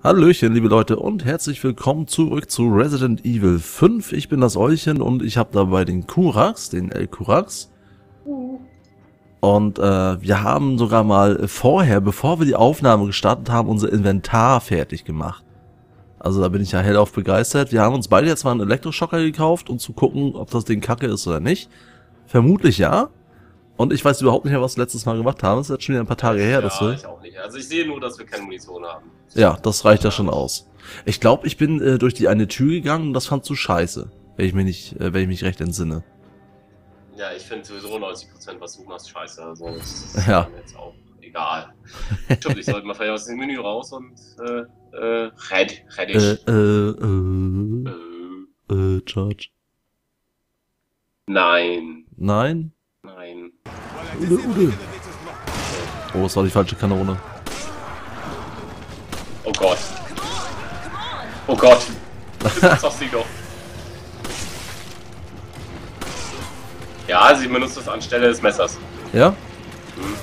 Hallöchen, liebe Leute, und herzlich willkommen zurück zu Resident Evil 5. Ich bin das Eulchen und ich habe dabei den Kurax, den El Kurax. Und wir haben sogar mal vorher, bevor wir die Aufnahme gestartet haben, unser Inventar fertig gemacht. Also da bin ich ja hellauf begeistert. Wir haben uns beide jetzt mal einen Elektroschocker gekauft, um zu gucken, ob das Ding kacke ist oder nicht. Vermutlich ja. Und ich weiß überhaupt nicht mehr, was wir letztes Mal gemacht haben. Das ist jetzt schon wieder ein paar Tage her. Ja, ich auch nicht. Also ich sehe nur, dass wir keine Munition haben. Ja, das reicht ja schon aus. Ich glaube, ich bin durch die eine Tür gegangen und das fandst du scheiße. Wenn ich mich recht entsinne. Ja, ich finde sowieso 90%, was du machst, scheiße. Also das ist Ja. mir jetzt auch egal. Stimmt, ich sollte mal vielleicht aus dem Menü raus und George. Nein. Nein? Nein. Ude. Oh, das war die falsche Kanone. Oh Gott. Oh Gott. Das ist sie doch. Ja, sie benutzt das anstelle des Messers. Ja? Hm.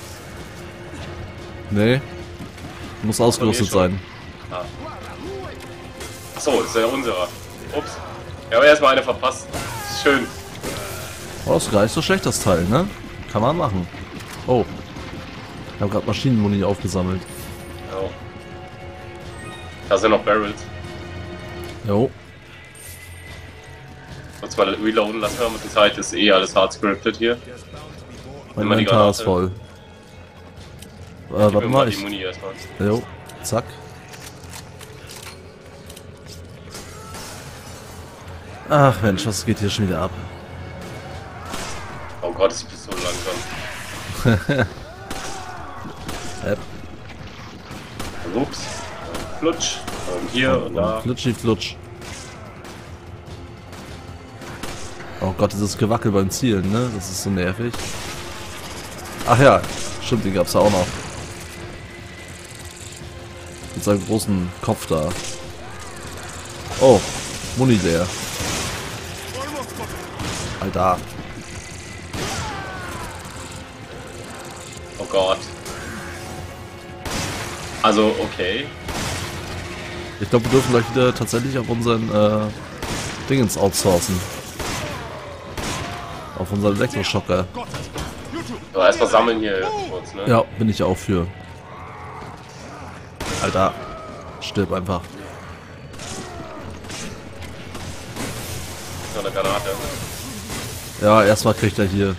Nee. Muss ausgerüstet sein. Ah. Achso, das ist ja unserer. Ups. Ja, aber erstmal eine verpasst. Schön. Oh, das ist gar nicht so schlecht, das Teil, ne? Kann man machen. Oh. Ich habe gerade Maschinenmuni aufgesammelt. Ja. Da sind noch Barrels. Jo. Kurz mal reloaden lassen wir mit der Zeit, ist eh alles hard scripted hier. Mein Inventar ist voll. Warte mal, die Muni erstmal. Jo, zack. Ach Mensch, was geht hier schon wieder ab? Oh Gott, ist die Pistole langsam. Ups. Flutsch. Und hier und da. Flutschi flutsch. Oh Gott, dieses Gewackel beim Zielen, ne? Das ist so nervig. Ach ja, stimmt, den gab's ja auch noch. Mit seinem großen Kopf da. Oh, Muni leer. Alter. Oh Gott. Also, okay. Ich glaube, wir dürfen gleich wieder tatsächlich auf unseren Dingens outsourcen. Auf unseren Elektroschocker. So, erstmal sammeln hier kurz, ne? Ja, bin ich auch für. Alter. Stirb einfach. So eine Granate. Ja, erstmal kriegt er hier.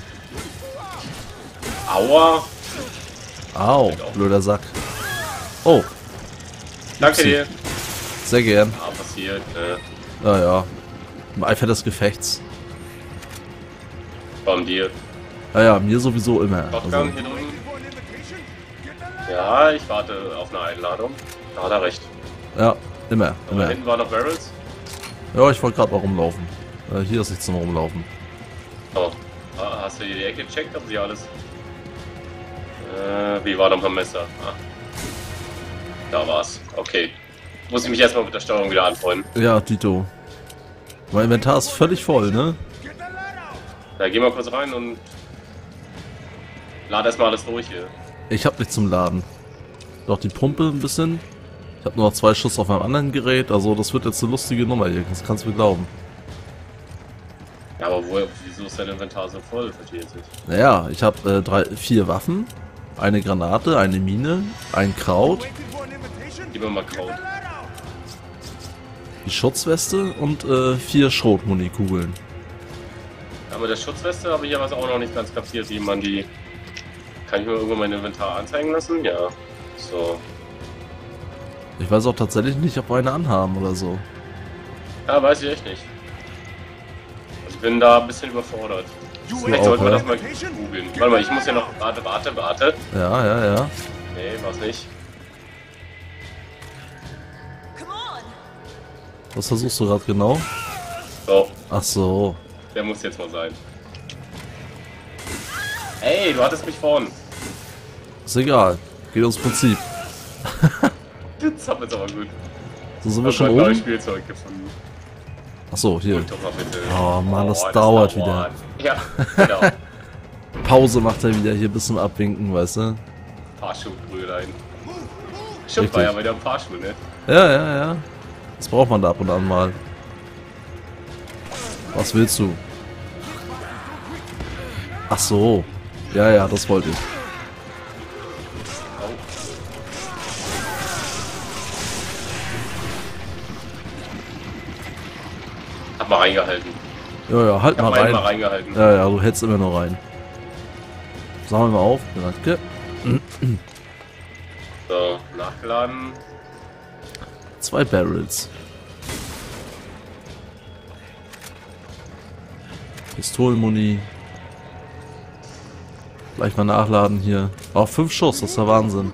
Aua. Au, blöder Sack. Oh. Danke dir. Sehr gern. Ah, passiert, ne? Naja. Im Eifer des Gefechts. Von dir. Naja, mir sowieso immer. Shotgun Also, hier drüben. Ja, ich warte auf eine Einladung. Da hat er recht. ja, immer. Da Immer. hinten waren noch Barrels. Ja, ich wollte gerade mal rumlaufen. Hier ist nichts zum Rumlaufen. Oh. Ah, hast du hier die Ecke gecheckt? Haben sie alles? Wie war noch am Messer? Ah. Da war's. Okay. Muss ich mich erstmal mit der Steuerung wieder anfreunden. Ja, Dito. Mein Inventar ist völlig voll, ne? Da geh mal kurz rein und lade erstmal alles durch hier. Ich hab nichts zum Laden. Doch die Pumpe ein bisschen. Ich habe nur noch 2 Schuss auf meinem anderen Gerät. Also das wird jetzt eine lustige Nummer hier. Das kannst du mir glauben. Ja, aber wieso ist dein Inventar so voll? Verstehe ich nicht. Naja, ich habe 4 Waffen. Eine Granate, eine Mine, ein Kraut, Gib mir mal Kraut. die Schutzweste und 4 Schrotmunikugeln. Ja, mit der Schutzweste habe ich ja was auch noch nicht ganz kapiert, wie man die... Kann ich mir irgendwo mein Inventar anzeigen lassen? Ja. So. Ich weiß auch tatsächlich nicht, ob wir eine anhaben oder so. Ja, weiß ich echt nicht. Also ich bin da ein bisschen überfordert. Vielleicht auch, sollten wir ja. das mal googeln. Warte mal, ich muss ja noch... Warte. Ja. Nee, war's nicht. Was versuchst du gerade genau? So, Ach so. der muss jetzt mal sein. Ey, du hattest mich vorn. Ist egal. Geht ums Prinzip. Das haben wir jetzt aber gut. So sind wir Ich schon habe ein neues oben. Spielzeug gefunden. Ach so, hier. Doch mal bitte. Oh Mann, das dauert wieder. Ja, genau. Pause macht er wieder hier bis zum Abwinken, weißt du? Fahrschulbrüderlein. Stimmt, war ja bei der Fahrschule, ne? Ja, ja, ja. Das braucht man da ab und an mal. Was willst du? Ach so. Ja, ja, das wollte ich. Oh. Hab mal reingehalten. Ja, ja, halt Ich mal hab mal rein. reingehalten. Ja, ja, du hältst immer noch rein. Sammeln wir auf. Danke. So, nachgeladen. 2 Barrels. Pistolenmuni. Gleich mal nachladen hier. Auch 5 Schuss, das ist der Wahnsinn.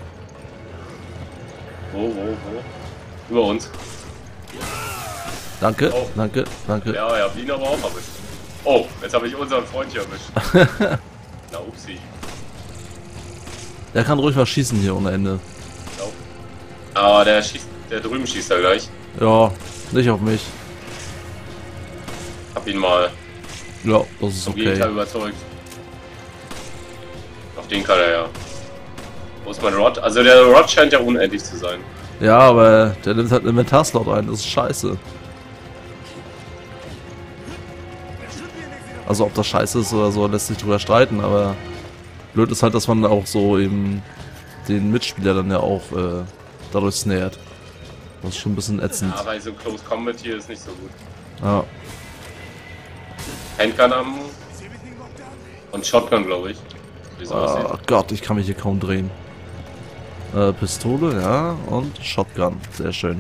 Wo? Über uns. Danke, Oh. danke, danke. Ja, ja, ihn aber auch erwischt. Oh, jetzt habe ich unseren Freund hier erwischt. Na, upsi. Der kann ruhig mal schießen hier ohne Ende. Ja. Aber der drüben schießt er gleich. Ja, nicht auf mich. Hab ihn mal Ja, das ist zum Gegenteil okay. überzeugt. Auf den kann er ja. Wo ist mein Rod? Also der Rod scheint ja unendlich zu sein. Ja, aber der nimmt halt einen Inventarslot ein, das ist scheiße. Also ob das scheiße ist oder so, lässt sich drüber streiten, aber blöd ist halt, dass man auch so eben den Mitspieler dann ja auch dadurch snared. Das ist schon ein bisschen ätzend. Ja, aber so Close Combat hier ist nicht so gut. Ja. Handgun am und Shotgun, glaube ich. Wie es Oh aussieht. Gott, ich kann mich hier kaum drehen. Pistole, ja, und Shotgun. Sehr schön.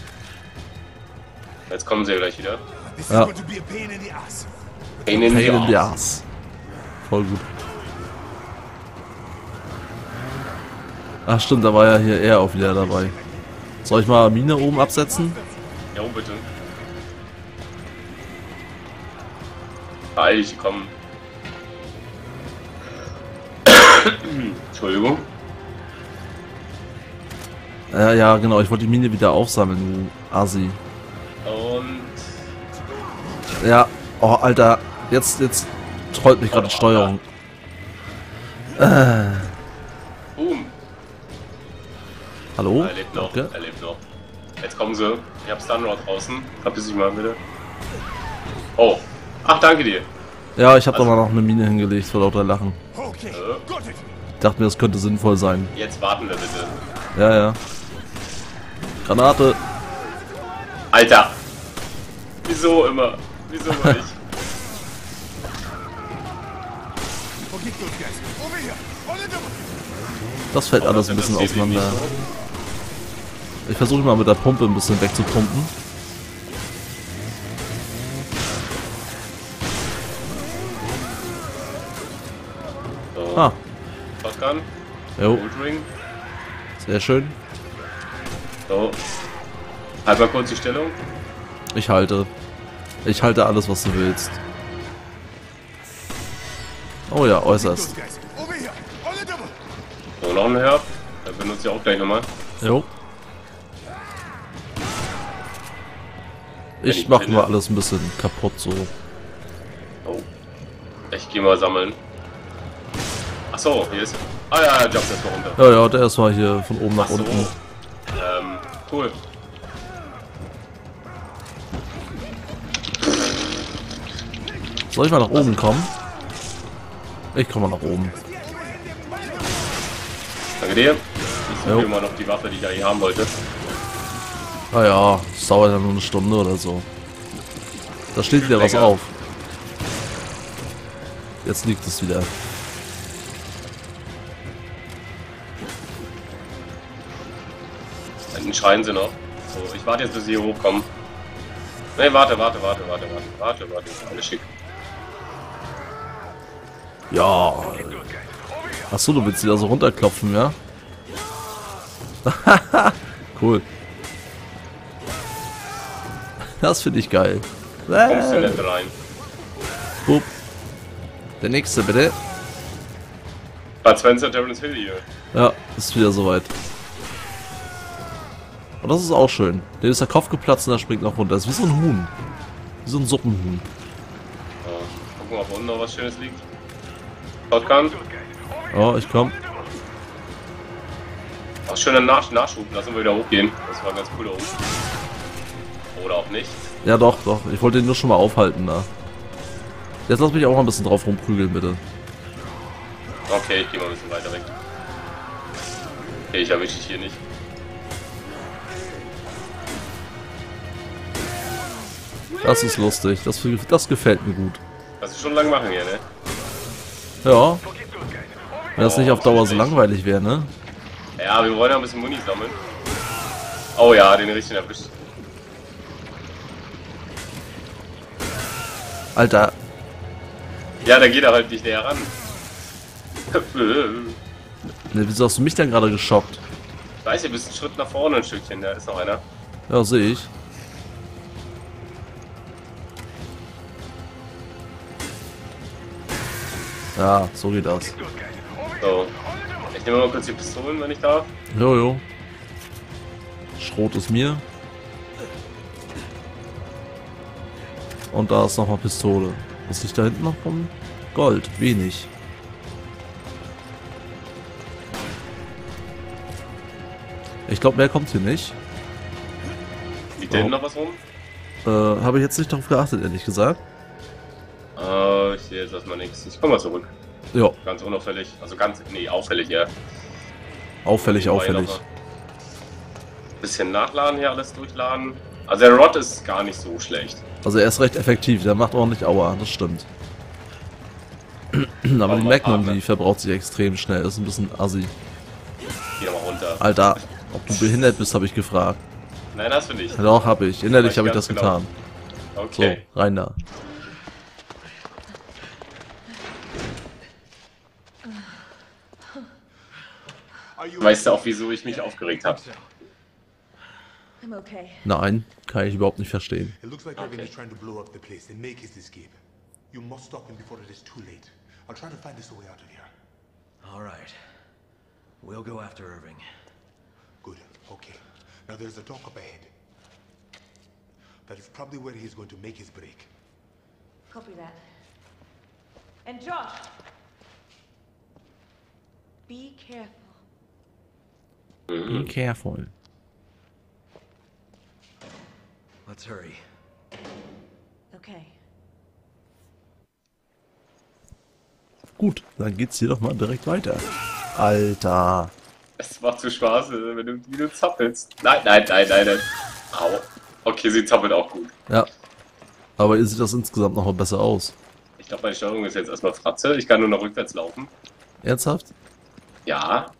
Jetzt kommen sie ja gleich wieder. Ja. Pain in Pain in the the ass. Voll gut. Ach stimmt, da war ja hier er auch wieder dabei. Soll ich mal Mine oben absetzen? Ja, bitte. Eich, komm. Entschuldigung. Ja, genau, ich wollte die Mine wieder aufsammeln, du Assi. Und Ja, oh Alter, jetzt trollt mich gerade die Steuerung. boom. Hallo? Er lebt noch, Danke. er lebt noch. Jetzt kommen sie. Ich hab Stunrod draußen. Verpiss dich mal bitte. Oh. Ach, danke dir. Ja, ich habe doch mal noch eine Mine hingelegt vor lauter Lachen. Äh, Ich dachte mir, das könnte sinnvoll sein. Jetzt warten wir bitte. Ja, ja. Granate. Alter! Wieso immer? Wieso immer ich? Das fällt Oh, alles das ein bisschen interessiert ihn auseinander. nicht Ich versuche mal mit der Pumpe ein bisschen wegzupumpen. So. Ah, Shotgun. jo, Goldring. sehr schön. So. Halt mal kurz die Stellung. Ich halte. Ich halte alles, was du willst. Oh ja, äußerst. So, noch ein Herb. Da benutze ich auch gleich nochmal. Jo. Wenn Ich ich mache finde. mal alles ein bisschen kaputt so. Oh. Ich gehe mal sammeln. Ach so, hier ist. Ah ja, jumpt jetzt mal runter. Ja, ja, der ist mal hier von oben nach Ach so. unten. Cool. Soll ich mal nach oben kommen? Ich komme mal nach oben. Danke dir. Ich Jo. suche immer noch die Waffe, die ich eigentlich haben wollte. Ah ja, es dauert ja nur eine Stunde oder so. Da steht wieder was Länger. auf. Jetzt liegt es wieder. Hinten schreien sie noch. So, ich warte jetzt, bis sie hier hochkommen. Ne, warte. Alles schick. Ja. Achso, du willst die da so runterklopfen, ja? Cool. Das finde ich geil. Kommst du nicht rein? Hup. Der nächste, bitte. Bud Spencer, Terence Hill hier. Ja, ist wieder soweit. Und das ist auch schön. Dem ist der Kopf geplatzt und er springt noch runter. Das ist wie so ein Huhn. Wie so ein Suppenhuhn. So, gucken, ob unten noch was Schönes liegt. Shotgun. Oh, ich komm. Auch schöner Nachschub, lassen wir wieder hochgehen. Das war ganz cool da oben. Oder auch nicht. Ja, doch, doch. Ich wollte den nur schon mal aufhalten da. Jetzt lass mich auch mal ein bisschen drauf rumprügeln, bitte. Okay, ich gehe mal ein bisschen weiter weg. Okay, ich erwische dich hier nicht. Das ist lustig. Das gefällt mir gut. Das ist schon lang machen hier, ne? Ja. Wenn das nicht auf Dauer so langweilig wäre, ne? Ja, wir wollen ja ein bisschen Muni sammeln. Oh ja, den richtigen erwischt. Alter. Ja, da geht er halt nicht näher ran. Ne, wieso hast du mich denn gerade geschockt? Ich weiß, ihr bist einen Schritt nach vorne ein Stückchen, da ist noch einer. Ja, sehe ich. Ja, so geht das. So. Ich nehme mal kurz die Pistolen, wenn ich darf. Jojo. Schrot ist mir. Und da ist nochmal Pistole. Was liegt da hinten noch rum? Gold, wenig. Ich glaube, mehr kommt hier nicht. Liegt da hinten noch was rum? Habe ich jetzt nicht darauf geachtet, ehrlich gesagt. Ich sehe jetzt erstmal nichts. Ich komme mal zurück. Ja, Ganz unauffällig. Also ganz, nee, auffällig, ja. auffällig, auffällig. Bisschen nachladen hier, alles durchladen. Also der Rod ist gar nicht so schlecht. Also er ist recht effektiv, der macht ordentlich Aua, das stimmt. Aber die Magnum, die verbraucht sich extrem schnell, ist ein bisschen assi. Geh doch mal runter. Alter, ob du behindert bist, habe ich gefragt. Nein, hast du nicht. Doch, habe ich. Innerlich habe ich ganz das genau. getan. Okay. So, rein da. Weißt du auch, wieso ich mich aufgeregt habe? I'm okay. Nein, kann ich überhaupt nicht verstehen. It looks like Irving Okay. is trying to blow up the place and make his escape. You must stop him before it is too late. I'll try to find us a way out of here. All right. We'll go after Irving. Good. Okay. Now there's a dock up ahead. That is probably where he's going to make his break. Copy that. And Josh! Be careful. Be careful. Let's hurry. Okay. Gut, dann geht's hier doch mal direkt weiter. Alter. Es macht so Spaß, wenn du wie zappelst. Nein, nein, nein, nein, nein. Au. Okay, sie zappelt auch gut. Ja. Aber ihr sieht das insgesamt noch mal besser aus. Ich glaube, meine Steuerung ist jetzt erstmal Fratze. Ich kann nur noch rückwärts laufen. Ernsthaft? Ja.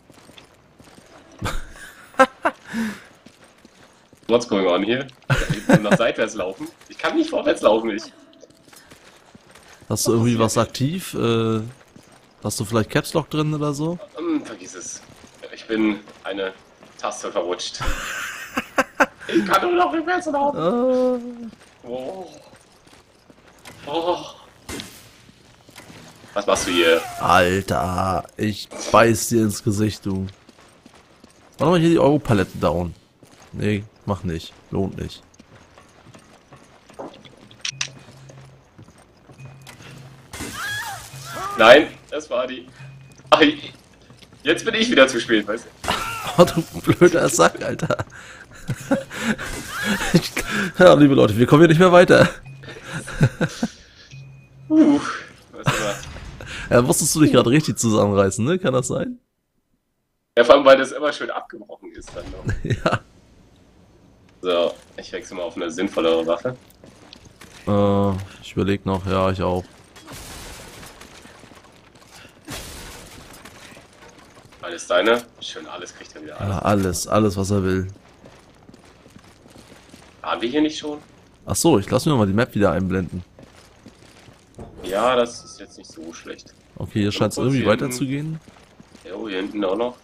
What's going on hier? Ich kann nach seitwärts laufen. Ich kann nicht vorwärts laufen, ich. Hast du irgendwie was aktiv? Hast du vielleicht Caps Lock drin oder so? Vergiss es. Ich bin eine Taste verrutscht. Ich kann nur noch rückwärts laufen. Oh. Oh. Was machst du hier? Alter, ich beiß dir ins Gesicht, du. Mach mal hier die Europalette down. Nee, mach nicht. Lohnt nicht. Nein, das war die. Ach, jetzt bin ich wieder zu spät, weißt du? Oh, du blöder Sack, Alter. Ja, liebe Leute, wir kommen hier nicht mehr weiter. Was immer. Ja, musstest du dich gerade richtig zusammenreißen, ne? Kann das sein? Ja, vor allem, weil das immer schön abgebrochen ist dann noch. Ja. So, ich wechsle mal auf eine sinnvollere Waffe. Ich überlege noch, ja, ich auch. Alles deine. Schön, alles kriegt er wieder. Ja, Alles. alles, was er will. Waren wir hier nicht schon? Ach so, ich lasse mir mal die Map wieder einblenden. Ja, das ist jetzt nicht so schlecht. Okay, hier scheint es kurz irgendwie hier hinten. weiterzugehen. Jo, hier hinten auch noch.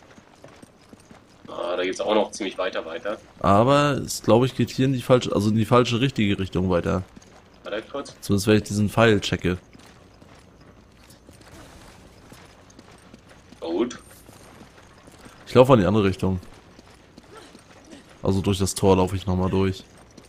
Ah, da geht's auch noch ziemlich weiter. Aber es, glaube ich, geht hier in die falsche, also in die falsche, richtige Richtung weiter. Warte kurz. Zumindest wenn ich diesen Pfeil checke. Gut. Ich laufe in die andere Richtung. Also durch das Tor laufe ich nochmal durch.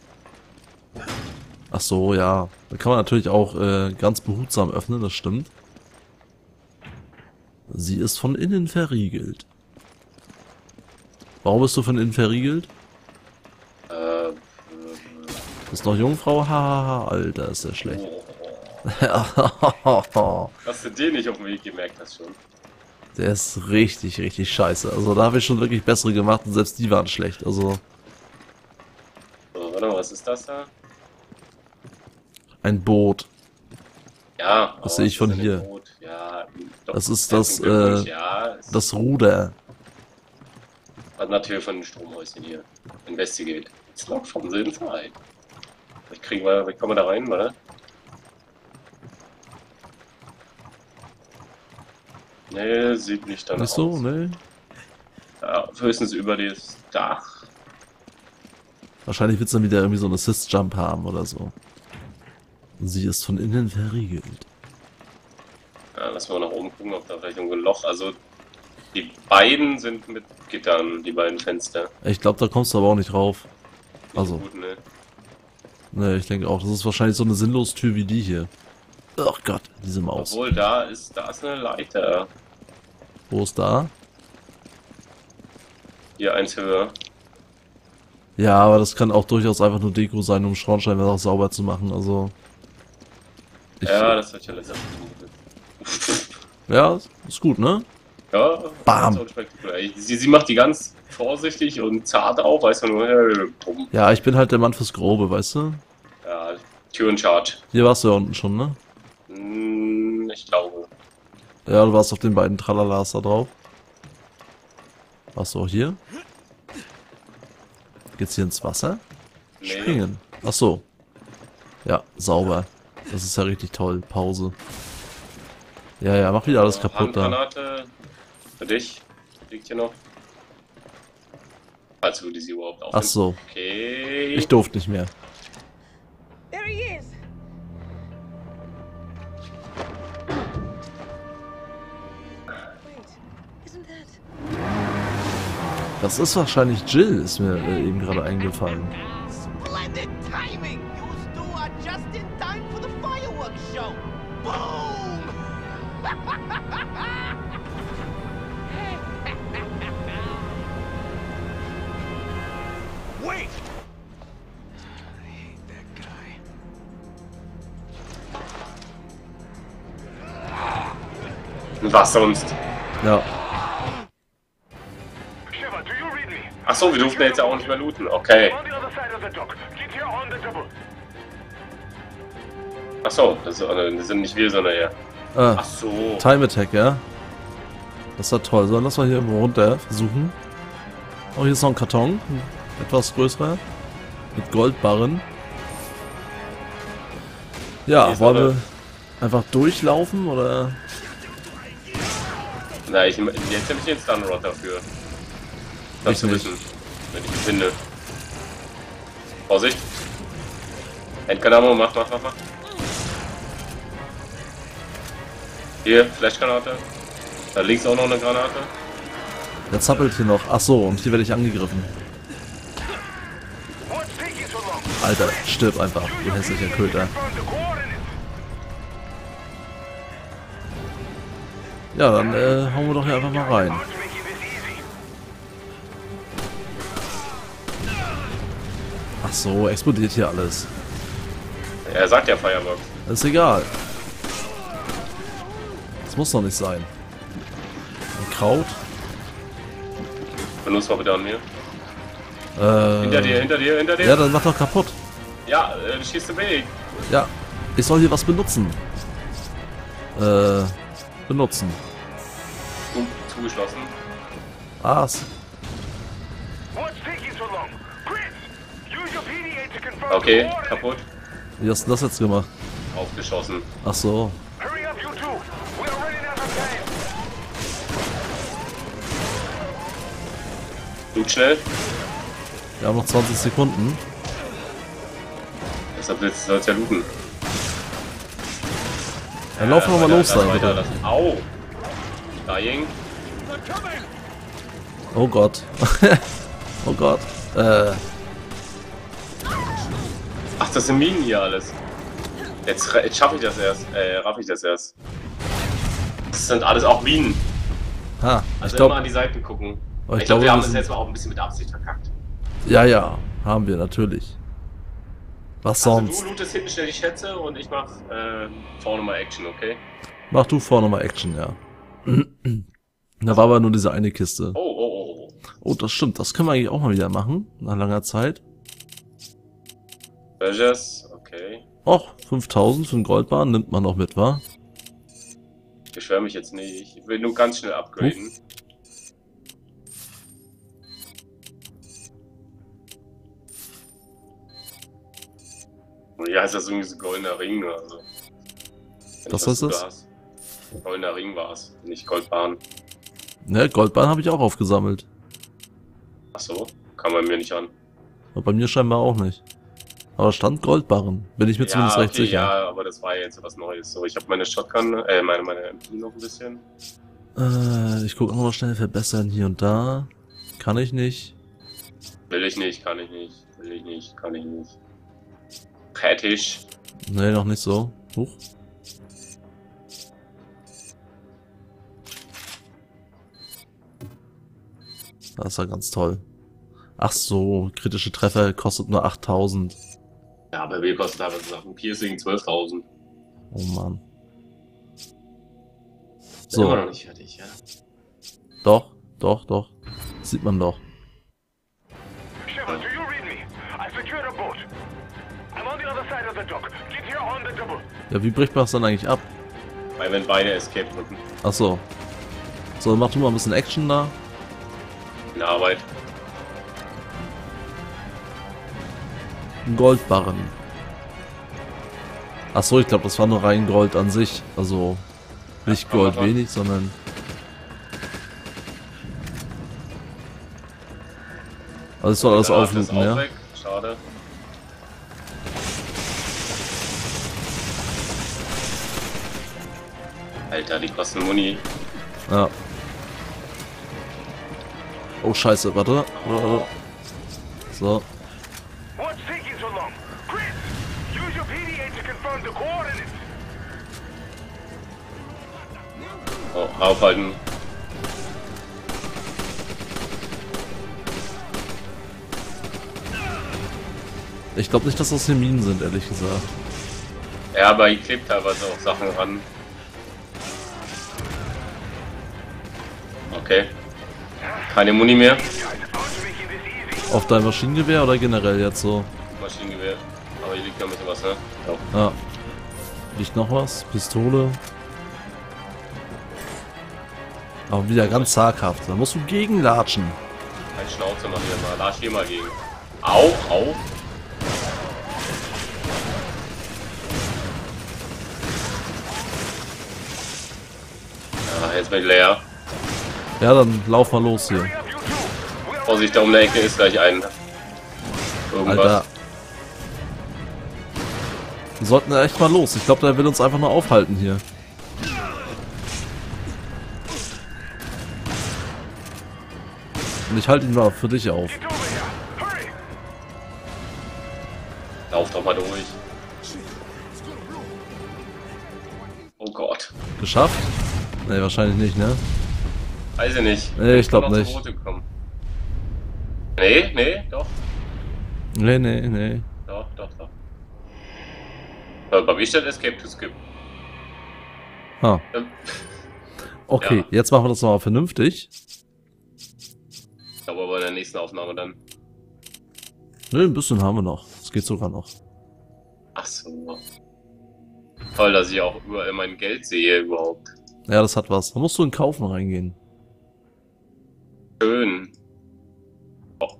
Ach so, ja. Da kann man natürlich auch ganz behutsam öffnen, das stimmt. Sie ist von innen verriegelt. Warum bist du von innen verriegelt? Äh, Bist noch Jungfrau? Hahaha, Alter, ist der schlecht. Dass du den nicht auf dem Weg gemerkt hast schon. Der ist richtig, richtig scheiße. Also da habe ich schon wirklich bessere gemacht und selbst die waren schlecht. Also So, warte mal, was ist das da? ein Boot. Ja, Das sehe ich von ist ja hier. ein Boot. Ja, doch, Das ist herzlichen das, Glückwunsch. Ja, ist Das Ruder. natürlich von den Stromhäuschen hier. Investigate. It's locked from the inside. Wie kommen wir da rein, warte? Nee, sieht nicht danach Nicht so, aus. ne? Ja, höchstens über das Dach. Wahrscheinlich wird es dann wieder irgendwie so einen Assist-Jump haben oder so. Sie ist von innen verriegelt. Ja, lassen wir mal nach oben gucken, ob da vielleicht irgendwo ein Loch. Also, die beiden sind mit Gittern, die beiden Fenster. Ich glaube, da kommst du aber auch nicht rauf. Nicht Also, gut, ne? ne, ich denke auch, das ist wahrscheinlich so eine sinnlose Tür wie die hier. Ach Gott, diese Maus. Obwohl, da ist eine Leiter. Wo ist da? Hier eins höher. Ja, aber das kann auch durchaus einfach nur Deko sein, um Schornstein auch sauber zu machen, also... Ja, das wird ja letzter. Ja, ist gut, ne? Ja, Bam. ganz unspektakulär. Sie macht die ganz vorsichtig und zart auf, weißt du nur, bumm. Ja, ich bin halt der Mann fürs Grobe, weißt du? Ja, Tür in Charge. Hier warst du ja unten schon, ne? Ich glaube. Ja, du warst auf den beiden Tralalas da drauf. Warst du auch hier? Geht's hier ins Wasser? Nee. Springen. Ach so. Ja, sauber. Das ist ja richtig toll. Pause. Ja, ja, mach wieder alles kaputt da. Handgranate für dich. Liegt hier noch. Falls du diese überhaupt Ach aufnimmst. so. Okay. Ich durfte nicht mehr. There he is! Wait, isn't that... Das ist wahrscheinlich Jill, ist mir eben gerade eingefallen. Splendid timing! You two are just in time for the fireworks show! Boom! Wait! I hate that guy. Was sonst? Ja. Shiva, do you read me? Achso, wir durften jetzt auch nicht mehr looten. Okay. On the other side of the dock. Get here on the double. Achso, das sind nicht wir, sondern er. Ah, Achso. Time Attack, ja? Das ist ja toll. Sollen wir das mal hier irgendwo runter versuchen? Oh, hier ist noch ein Karton. Ein etwas größerer. Mit Goldbarren. Hier Ja, ist wollen noch wir einfach durchlaufen oder? Na, jetzt nehme ich den Stunrod dafür. Das Ich zu nicht. wissen, wenn ich ihn finde. Vorsicht! Endkanamo, mach. Hier, Flashgranate. Da links auch noch eine Granate. Der zappelt hier noch. Ach so, und hier werde ich angegriffen. What's taking so long? Alter, stirb einfach, du hässlicher Köter. Found the coordinates. Ja, dann hauen wir doch hier einfach mal rein. About to make you this easy. Ach so, explodiert hier alles. Er sagt ja Fireworks. Ist egal. Das muss doch nicht sein. Ein Kraut. Benutzt mal bitte an mir. Hinter Hinter dir. Ja, dann mach doch kaputt. Ja, schießt du weg. Ja, ich soll hier was benutzen. Benutzen. Zugeschlossen. Was? What's taking so long? Chris, use your PDA to confirm Okay, the coordinates. kaputt. Wie hast du das jetzt gemacht? Aufgeschossen. Ach so. Hurry up, you two. We are running out of time. Blut schnell. Wir haben noch 20 Sekunden. Deshalb soll's ja looten. Dann laufen wir mal los dann, bitte. bitte. Au! Dying. Oh Gott. Oh Gott. Ach, das sind Minen hier alles. Jetzt schaffe ich das erst. Raff ich das erst. Das sind alles auch Minen. Ha, ich Also immer glaube, an die Seiten gucken. Aber Ich glaube, wir haben das sind- jetzt mal auch ein bisschen mit Absicht verkackt. Ja, ja, haben wir natürlich. Was Also sonst? du lootest hinten schnell die Schätze und ich mach vorne mal Action, okay? Mach du vorne mal Action, ja. Da war aber nur diese eine Kiste. Oh. Oh, das stimmt. Das können wir eigentlich auch mal wieder machen. Nach langer Zeit. Treasures, okay. Och, 5000 für einen Goldbahn nimmt man noch mit, wa? Ich beschwöre mich jetzt nicht. Ich will nur ganz schnell upgraden. Und hier heißt das irgendwie so goldener Ring oder so. Wenn Was ich heißt du das? da hast. Goldener Ring war es, nicht Goldbahn. Ne, Goldbahn habe ich auch aufgesammelt. Achso, kam bei mir nicht an. Aber bei mir scheinbar auch nicht. Aber stand Goldbarren. Bin ich mir zumindest recht sicher. Ja, aber das war jetzt was Neues. So, ich habe meine Shotgun, meine MP noch ein bisschen. Ich gucke auch noch schnell verbessern hier und da. Kann ich nicht. Will ich nicht, kann ich nicht. Will ich nicht, kann ich nicht. Fertig. Ne, noch nicht so. Huch. Das ist ja ganz toll. Ach so, kritische Treffer kostet nur 8000. Ja, bei mir kostet aber Sachen Piercing 12.000. Oh Mann. So. Immer noch So, nicht fertig, ja. doch. Sieht man doch. Sheva, do you read me? I secured a boat. I'm on the other side of the dock. Get here on the double. Ja, wie bricht man das dann eigentlich ab? Weil wenn beide Escape drücken. Ach so. So, mach du mal ein bisschen Action da. In Arbeit. Ein Goldbarren. Ach so, ich glaube, das war nur rein Gold an sich. Also nicht kann Gold man wenig, sondern... Also ich soll alles Ja, das auflooten, ist auch ja? weg. Schade. Alter, die kosten Muni. Ja. Oh scheiße, warte. So. What's taking so long? Chris, use your PDA to confirm the coordinates. Oh, aufhalten. Ich glaube nicht, dass das hier Minen sind, ehrlich gesagt. Ja, aber hier klebt teilweise auch Sachen ran. Okay. Keine Muni mehr. Auf dein Maschinengewehr oder generell jetzt so? Maschinengewehr. Aber hier liegt noch ein bisschen was, ne? Ja. Ja. Liegt noch was? Pistole. Aber wieder ganz zaghaft. Da musst du gegenlatschen. Ein Schnauze mal hier mal. Latsch hier mal gegen. Au, au. Ja, jetzt bin ich leer. Ja, dann lauf mal los hier. Vorsicht, da um der Ecke ist gleich ein. Irgendwas. Alter. Wir sollten echt mal los. Ich glaube, der will uns einfach nur aufhalten hier. Und ich halte ihn mal für dich auf. Lauf doch mal durch. Oh Gott. Geschafft? Ne, wahrscheinlich nicht, ne? Weiß ich nicht. Nee, ich glaub bin noch nicht. zu Rote gekommen. Nee, doch. Nee. Doch. Bei mir steht Escape to Skip. Ha. Ähm, Okay, Ja. jetzt machen wir das mal vernünftig. Ich glaube aber in der nächsten Aufnahme dann. Ne, ein bisschen haben wir noch. Es geht sogar noch. Ach so. Toll, dass ich auch überall mein Geld sehe überhaupt. Ja, das hat was. Da musst du in Kaufen reingehen. Schön. Oh,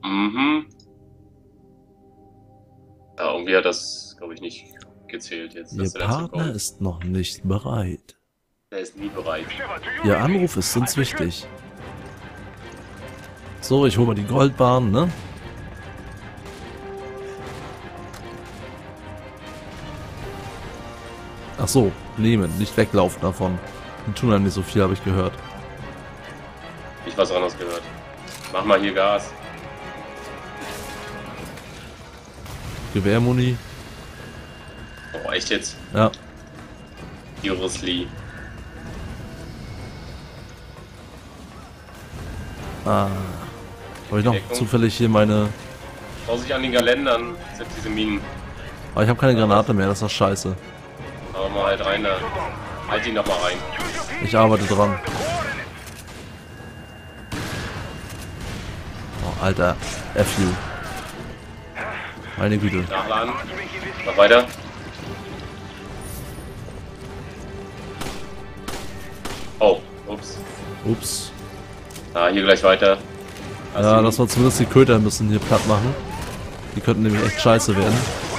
Ja, irgendwie hat das, glaube ich, nicht gezählt jetzt. Ihr dass der letzte Partner Gold- ist noch nicht bereit. Der ist nie bereit. Ihr Anruf ist uns wichtig. So, ich hole mal die Goldbahn, ne? Ach so, nehmen, nicht weglaufen davon. Die tun einem nicht so viel, habe ich gehört. Ich was anderes gehört. Mach mal hier Gas. Gewehrmuni. Oh, echt jetzt? Ja. Seriously. Ah. Habe ich noch zufällig hier meine... Vorsicht an den Geländern sind diese Minen. Aber ich habe keine Granate mehr, das ist doch scheiße. Aber mal halt rein da. Halt ihn doch mal rein. Ich arbeite dran. Oh, Alter. FU. Meine Güte. Nachladen. Noch weiter. Oh, ups. Ups. Ah, hier gleich weiter. Ja, dass wir zumindest die Köter müssen hier platt machen. Die könnten nämlich echt scheiße werden.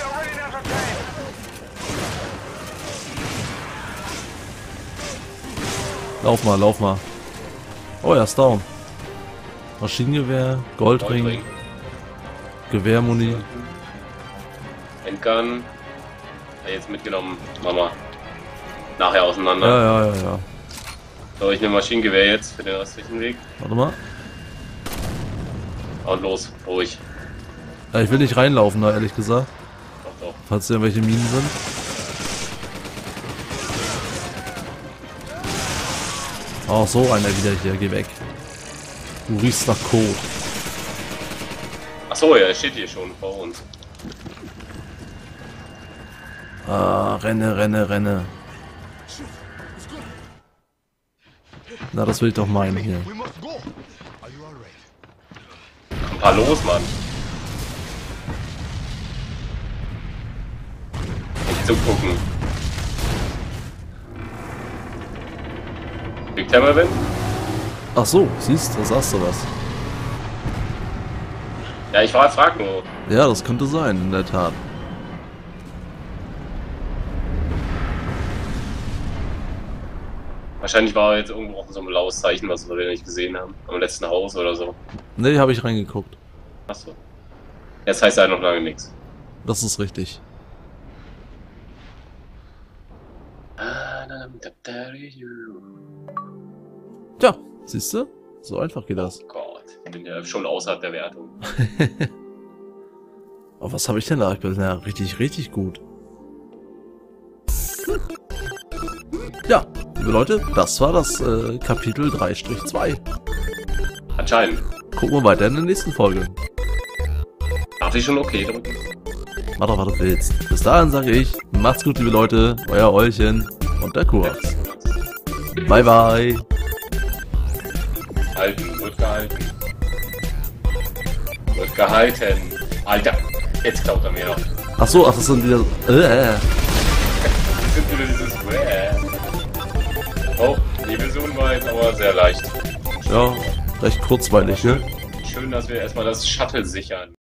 Lauf mal, lauf mal. Oh, er ist down. Maschinengewehr, Goldring, Gewehrmuni. Endgun. Jetzt mitgenommen. Mama. Nachher auseinander. Ja. So, ich nehme Maschinengewehr jetzt für den restlichen Weg. Warte mal. Und los, ruhig. Ja, ich will nicht reinlaufen da, ehrlich gesagt. Doch. Falls hier irgendwelche Minen sind. Oh, so einer wieder hier. Geh weg. Du riechst nach Kot. Achso, ja, er steht hier schon vor uns. Ah, renne. Na, das will ich doch meinen hier. We must go. Are you all right? Komm mal los, Mann. Nicht zugucken. Big Hammerwind? Ach so, siehst du, sagst du was. Ja, ich frag nur. Ja, das könnte sein, in der Tat. Wahrscheinlich war er jetzt irgendwo auch so ein blaues Zeichen, was wir nicht gesehen haben. Am letzten Haus oder so. Nee, habe ich reingeguckt. Achso. Jetzt heißt er noch lange nichts. Das ist richtig. Tja, siehst du? So einfach geht das. Oh Gott, ich bin ja schon außerhalb der Wertung. Oh, was habe ich denn da? Ich bin ja richtig gut. Ja, liebe Leute, das war das Kapitel 3-2. Anscheinend. Gucken wir weiter in der nächsten Folge. Darf ich schon okay drücken? Mach doch, was du willst. Bis dahin sage ich, macht's gut, liebe Leute, euer Eulchen und der Kurs. Bye, bye. Halten, wird gehalten. Wird gehalten. Alter, jetzt klaut er mir noch. Ach so, ach, das sind wieder... Das sind wieder dieses... Oh, die Version war jetzt aber sehr leicht. Ja, recht kurzweilig, ne? Schön, dass wir erstmal das Shuttle sichern.